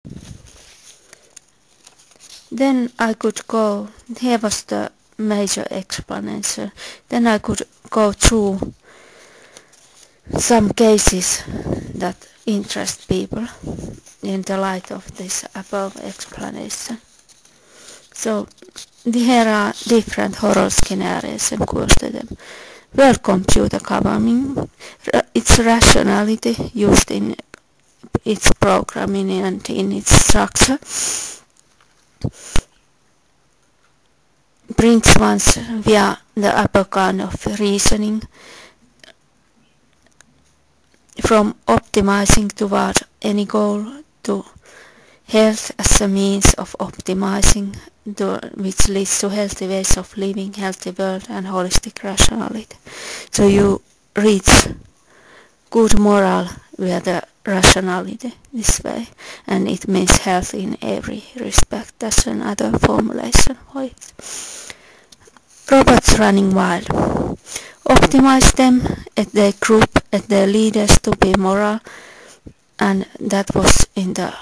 Then I could go, here was the major explanation, then I could go through some cases that interest people in the light of this above explanation. So here are different horror scenarios and them. World computer governing its rationality used in its programming and in its structure brings ones via the upper kind of reasoning from optimizing toward any goal to health as a means of optimizing, which leads to healthy ways of living, healthy world and holistic rationality. So you reach good moral via the rationality this way, and it means health in every respect. That's another formulation for it. Robots running wild. Optimize them at their group, at their leaders to be moral, and that was in the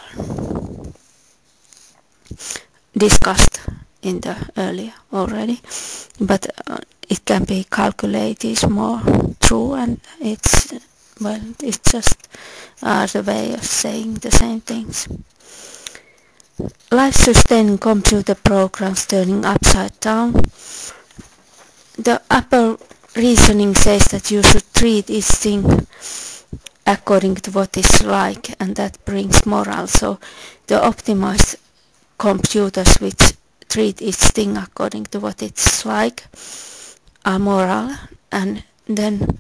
discussed in the earlier already, but it can be calculated more true, and it's just the way of saying the same things. Life-sustaining computer programs turning upside down. The upper reasoning says that you should treat each thing according to what is like, and that brings moral. So the optimized computers which treat each thing according to what it's like are moral, and then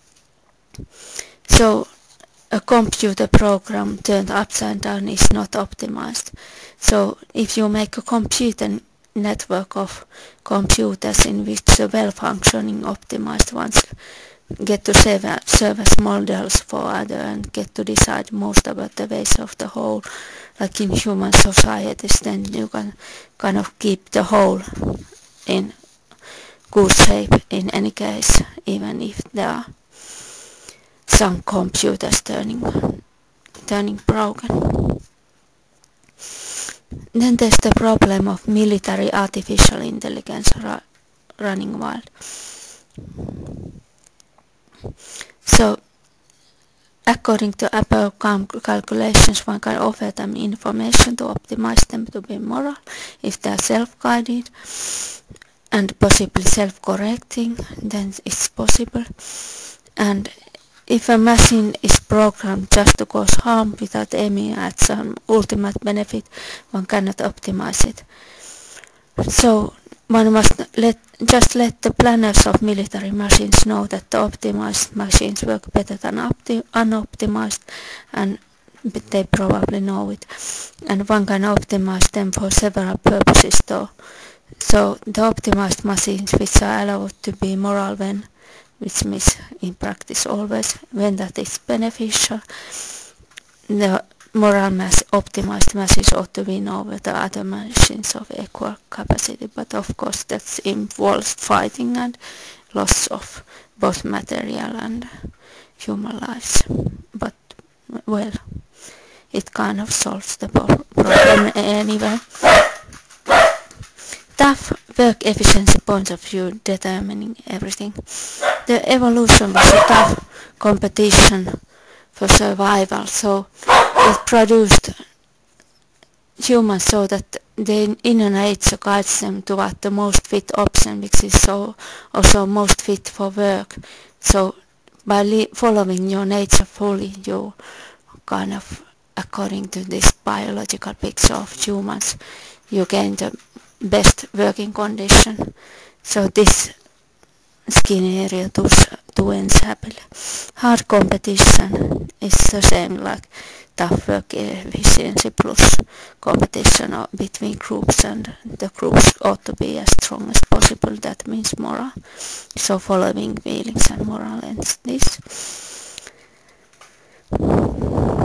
so a computer program turned upside down is not optimized. So if you make a computer network of computers in which the well-functioning optimized ones get to serve as models for others and get to decide most about the ways of the whole, like in human societies, then you can kind of keep the whole in good shape in any case, even if there are some computers turning broken. Then there's the problem of military artificial intelligence running wild. So according to above calculations, one can offer them information to optimize them to be moral if they are self-guided and possibly self-correcting, then it's possible. And if a machine is programmed just to cause harm without aiming at some ultimate benefit, one cannot optimize it. So one must just let the planners of military machines know that the optimized machines work better than unoptimized, and they probably know it. And one can optimize them for several purposes though. So the optimized machines which are allowed to be moral when, which means in practice always, when that is beneficial, the moral optimized machines ought to win over the other machines of equal capacity, but of course that involves fighting and loss of both material and human lives. But well, it kind of solves the problem anyway. Tough work efficiency point of view determining everything. The evolution was a tough competition for survival, so it produced humans so that the inner nature guides them toward the most fit option, which is also most fit for work. So by following your nature fully, you kind of, according to this biological picture of humans, you gain the best working condition. So this scenario to ends happily. Hard competition is the same like tough work efficiency plus competition between groups, and the groups ought to be as strong as possible. That means moral. So following feelings and moral ends this.